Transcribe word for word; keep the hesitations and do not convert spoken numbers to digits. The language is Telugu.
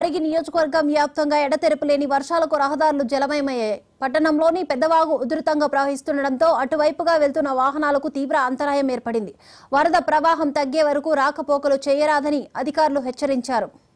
పరిగి నియోజకవర్గం వ్యాప్తంగా ఎడతెరపులేని వర్షాలకు రహదారులు జలమయమయ్యాయి. పట్టణంలోని పెద్దవాగు ఉధృతంగా ప్రవహిస్తుండటంతో అటువైపుగా వెళ్తున్న వాహనాలకు తీవ్ర అంతరాయం ఏర్పడింది. వరద ప్రవాహం తగ్గే వరకు రాకపోకలు చేయరాదని అధికారులు హెచ్చరించారు.